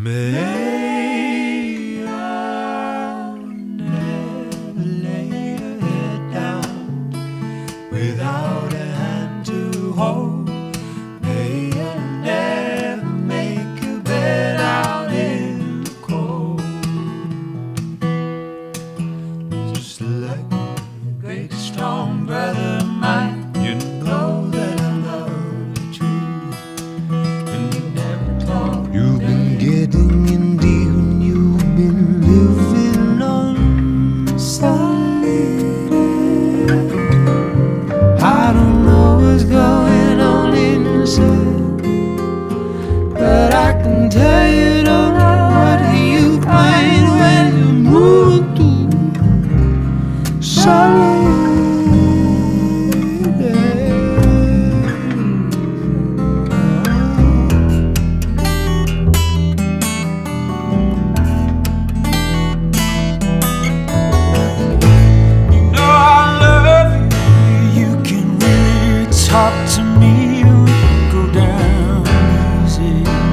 May I never lay your head down without a hand to hold. May you never make your bed out in the cold. Just like a great strong brother of mine, you know that I love you true, and you never talk. You've been getting in deep and you've been living on the side. I don't know what's going on inside, but I can tell you don't know what you find when you move through solid. Talk to me, we can go down easy.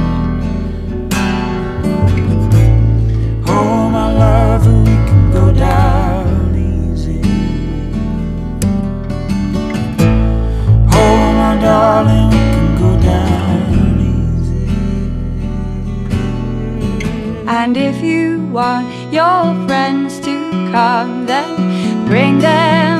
Oh, my love, we can go down easy. Oh, my darling, we can go down easy. And if you want your friends to come, then bring them